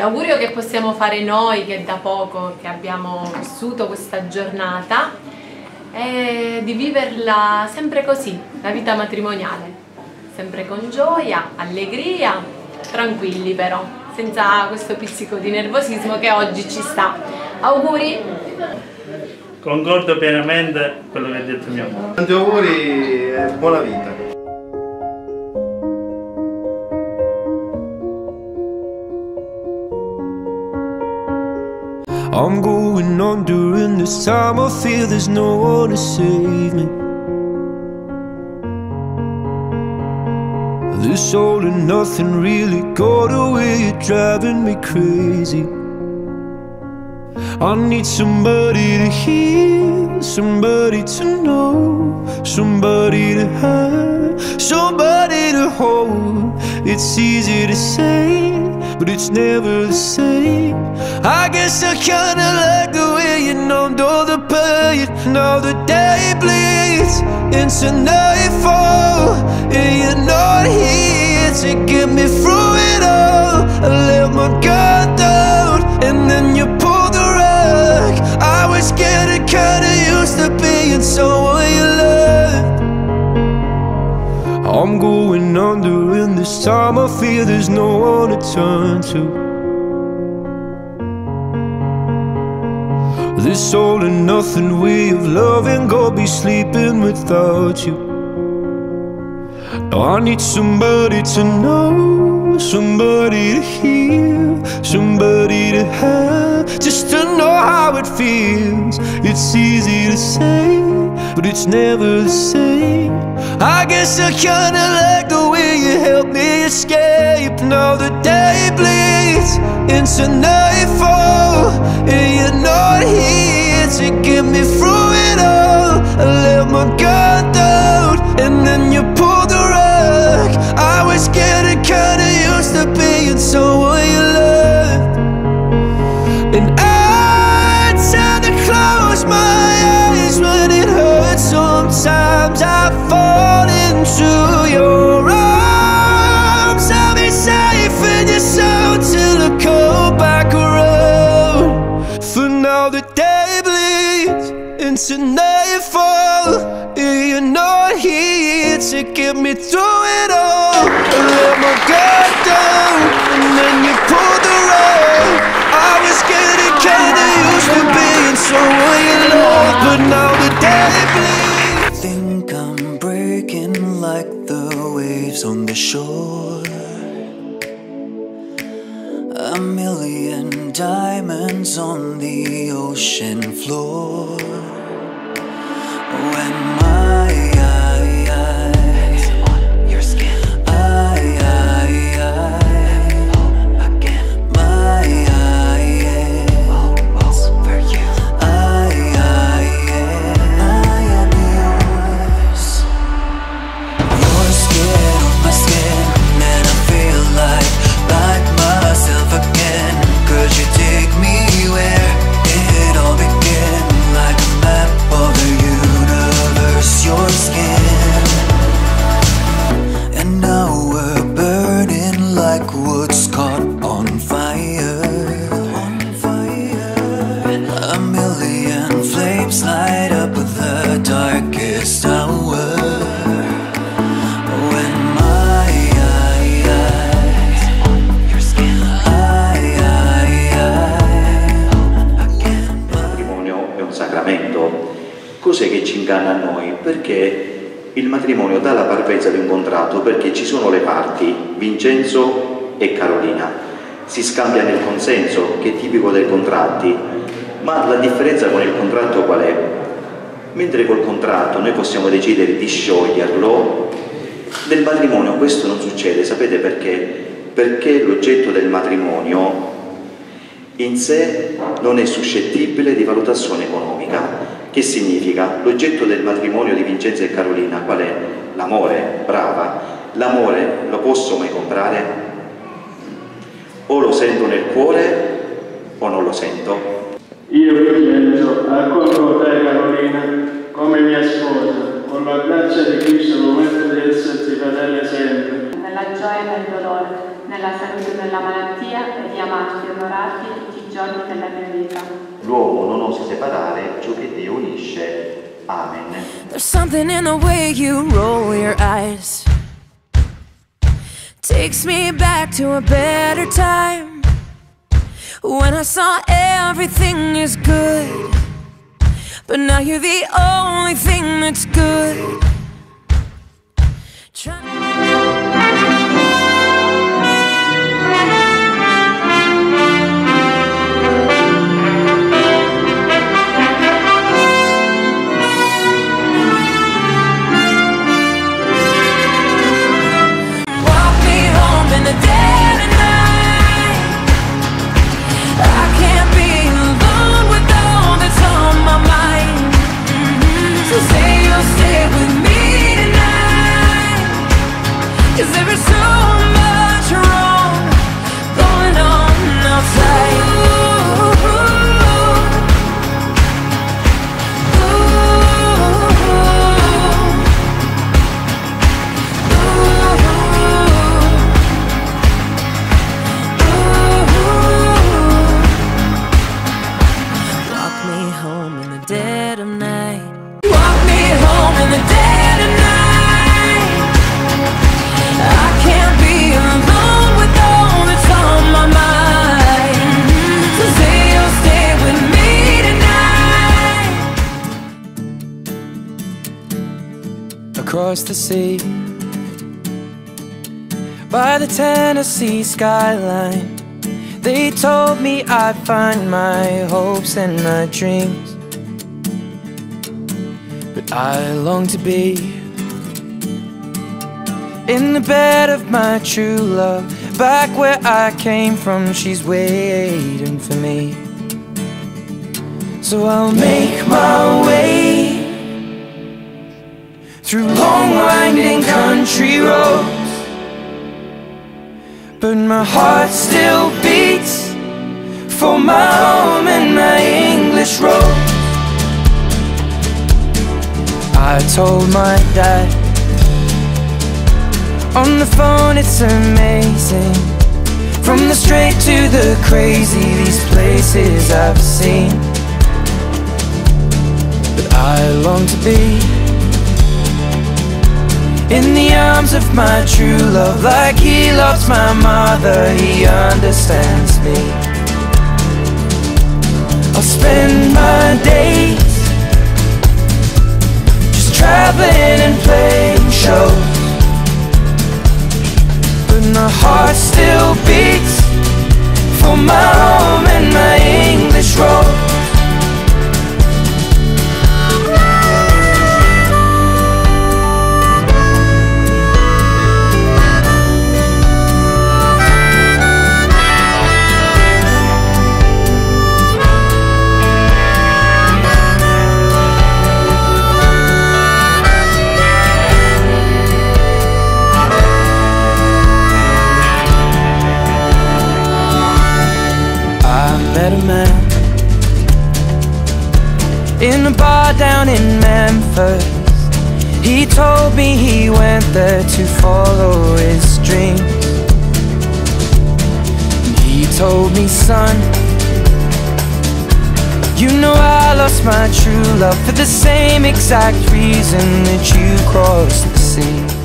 L'augurio che possiamo fare noi, che da poco che abbiamo vissuto questa giornata, è di viverla sempre così, la vita matrimoniale, sempre con gioia, allegria, tranquilli però, senza questo pizzico di nervosismo che oggi ci sta. Auguri! Concordo pienamente quello che ha detto mio amore. Tanti auguri e buona vita. I'm going on during this time. I feel there's no one to save me. This all and nothing really got away. You're driving me crazy. I need somebody to hear, somebody to know, somebody to have, somebody to hold. It's easy to say, but it's never the same. I guess I kinda like the way you numbed all the pain. Now the day bleeds into nightfall, and you're not here to get me through it all. I let my guard down, and then you pulled the rug. I was getting kinda used to being someone you loved. I'm going under, and this time I feel there's no one to turn to. This all and nothing way of loving, go be sleeping without you. Now I need somebody to know, somebody to hear, somebody to have, just to know how it feels. It's easy to say, but it's never the same. I guess I kinda like the way you help me escape. Now the day bleeds into nightfall, and you're not here to get me through it all. I let my guard down, and then you pulled the rug. I was getting kinda used to being someone you loved, and I tend to close my eyes when it hurts. Sometimes I fall into your arms. I'll be safe in your soul till I come back around. For now the day bleeds into nightfall, and you're not here to get me through it all. I let my guard down, and then you pulled the rug. I was getting kinda used to being someone you love, but now the day bleeds. I think I'm breaking like the waves on the shore. A million diamonds on the ocean floor. When my eyes on your skin, again, my eyes for you, I am yours. Your skin on my skin, and I feel like myself again. Could you take me where it all began? Like a map of the universe, your skin. And now we're burning like wood's caught on fire. A million flames light up the darkest hour. When my eyes on your skin, Il matrimonio è un sacramento. Cos'è che ci inganna a noi? Perché il matrimonio dà la parvenza di un contratto, perché ci sono le parti, Vincenzo e Carolina. Si scambia nel consenso, che è tipico dei contratti, ma la differenza con il contratto qual è? Mentre col contratto noi possiamo decidere di scioglierlo, nel matrimonio questo non succede. Sapete perché? Perché l'oggetto del matrimonio in sé non è suscettibile di valutazione economica. Che significa? L'oggetto del matrimonio di Vincenzo e Carolina qual è? L'amore, brava. L'amore lo posso mai comprare? O lo sento nel cuore o non lo sento? Io, Vincenzo, accolgo te, Carolina, come mia sposa, con la grazia di Cristo prometto di esserti fedele sempre. Nella gioia e nel dolore, nella salute e nella malattia, e di amarti e onorarti tutti i giorni della mia vita. L'uomo non osi separare ciò che Dio unisce. Amen. There's something in the way you roll your eyes, takes me back to a better time, when I saw everything is good, but now you're the only thing that's good. Across the sea, by the Tennessee skyline, they told me I'd find my hopes and my dreams. But I long to be in the bed of my true love, back where I came from. She's waiting for me, so I'll make my way through long winding country roads, but my heart still beats for my home and my English road. I told my dad on the phone, it's amazing, from the straight to the crazy, these places I've seen. But I long to be in the arms of my true love, like he loves my mother, he understands me. I'll spend my days just traveling and playing shows, but my heart still beats for my home and my English road. Met a man in a bar down in Memphis. He told me he went there to follow his dreams. He told me, son, you know I lost my true love for the same exact reason that you crossed the sea.